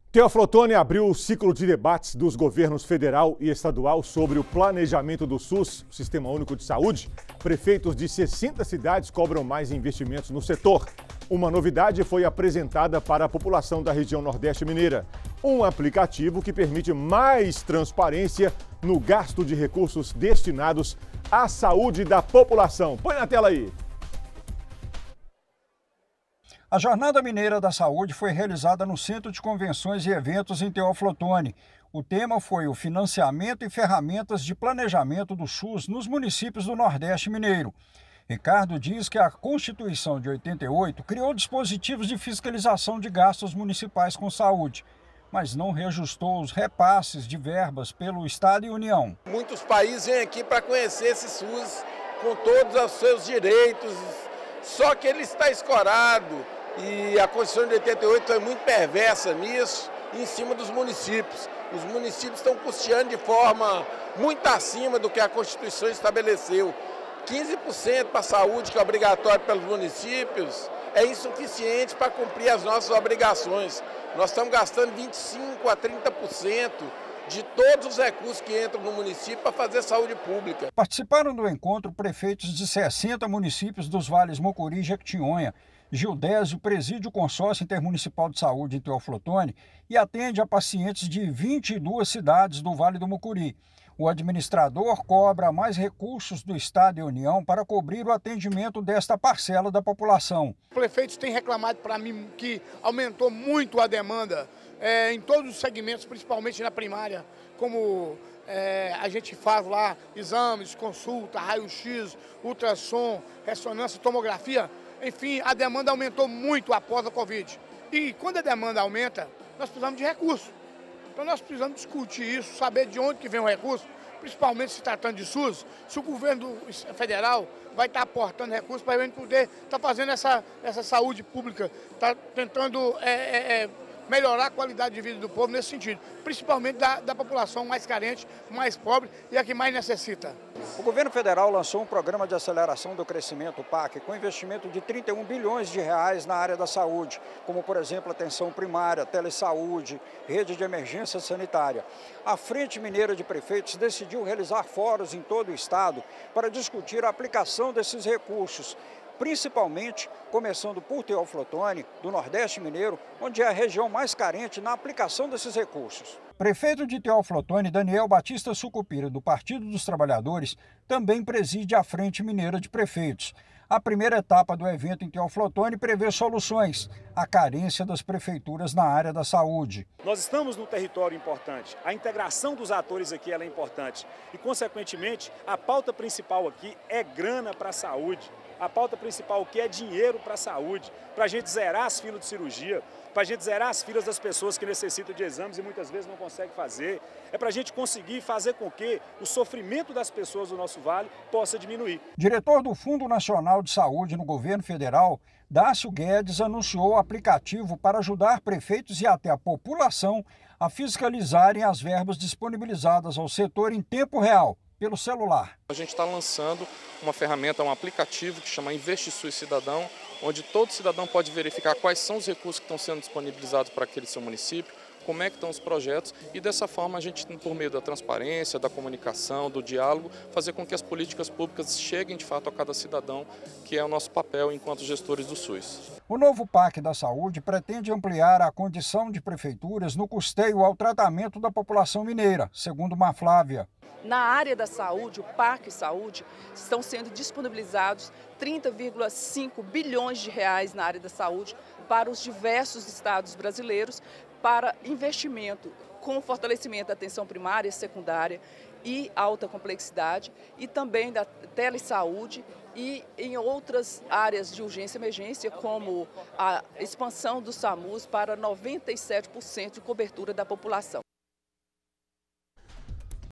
Teófilo Otoni abriu o ciclo de debates dos governos federal e estadual sobre o planejamento do SUS, o Sistema Único de Saúde. Prefeitos de 60 cidades cobram mais investimentos no setor. Uma novidade foi apresentada para a população da região Nordeste Mineira. Um aplicativo que permite mais transparência no gasto de recursos destinados à saúde da população. Põe na tela aí. A Jornada Mineira da Saúde foi realizada no Centro de Convenções e Eventos em Teófilo Otoni. O tema foi o financiamento e ferramentas de planejamento do SUS nos municípios do Nordeste Mineiro. Ricardo diz que a Constituição de 88 criou dispositivos de fiscalização de gastos municipais com saúde, mas não reajustou os repasses de verbas pelo Estado e União. Muitos países vêm aqui para conhecer esse SUS com todos os seus direitos, só que ele está escorado. E a Constituição de 88 é muito perversa nisso, em cima dos municípios. Os municípios estão custeando de forma muito acima do que a Constituição estabeleceu. 15% para a saúde, que é obrigatório pelos municípios, é insuficiente para cumprir as nossas obrigações. Nós estamos gastando 25% a 30% de todos os recursos que entram no município para fazer saúde pública. Participaram do encontro prefeitos de 60 municípios dos vales Mucuri e Jequitinhonha. Gildésio preside o Consórcio Intermunicipal de Saúde em Teófilo Otoni e atende a pacientes de 22 cidades do Vale do Mucuri. O administrador cobra mais recursos do Estado e União para cobrir o atendimento desta parcela da população. Os prefeitos têm reclamado para mim que aumentou muito a demanda em todos os segmentos, principalmente na primária, como a gente faz lá exames, consulta, raio-x, ultrassom, ressonância, tomografia. Enfim, a demanda aumentou muito após a Covid. E quando a demanda aumenta, nós precisamos de recursos. Então nós precisamos discutir isso, saber de onde que vem o recurso, principalmente se tratando de SUS, se o governo federal vai estar aportando recursos para a gente poder estar fazendo essa saúde pública, estar tentando melhorar a qualidade de vida do povo nesse sentido, principalmente da população mais carente, mais pobre e a que mais necessita. O governo federal lançou um programa de aceleração do crescimento, PAC, com investimento de 31 bilhões de reais na área da saúde, como, por exemplo, atenção primária, telesaúde, rede de emergência sanitária. A Frente Mineira de Prefeitos decidiu realizar fóruns em todo o estado para discutir a aplicação desses recursos, principalmente começando por Teófilo Otoni, do Nordeste Mineiro, onde é a região mais carente na aplicação desses recursos. Prefeito de Teófilo Otoni, Daniel Batista Sucupira, do Partido dos Trabalhadores, também preside a Frente Mineira de Prefeitos. A primeira etapa do evento em Teófilo Otoni prevê soluções à carência das prefeituras na área da saúde. Nós estamos num território importante, a integração dos atores aqui ela é importante e, consequentemente, a pauta principal aqui é grana para a saúde. A pauta principal aqui é dinheiro para a saúde, para a gente zerar as filas de cirurgia, para a gente zerar as filas das pessoas que necessitam de exames e muitas vezes não conseguem fazer. É para a gente conseguir fazer com que o sofrimento das pessoas do nosso vale possa diminuir. Diretor do Fundo Nacional de Saúde no governo federal, Dácio Guedes, anunciou o aplicativo para ajudar prefeitos e até a população a fiscalizarem as verbas disponibilizadas ao setor em tempo real, pelo celular. A gente está lançando uma ferramenta, um aplicativo que chama InvestiSUS Cidadão, onde todo cidadão pode verificar quais são os recursos que estão sendo disponibilizados para aquele seu município, como é que estão os projetos e dessa forma a gente, por meio da transparência, da comunicação, do diálogo, fazer com que as políticas públicas cheguem de fato a cada cidadão, que é o nosso papel enquanto gestores do SUS. O novo PAC da Saúde pretende ampliar a condição de prefeituras no custeio ao tratamento da população mineira, segundo Marflávia. Na área da saúde, o PAC Saúde, estão sendo disponibilizados 30,5 bilhões de reais na área da saúde para os diversos estados brasileiros para investimento com fortalecimento da atenção primária e secundária e alta complexidade e também da telesaúde e em outras áreas de urgência e emergência, como a expansão do SAMUS para 97% de cobertura da população.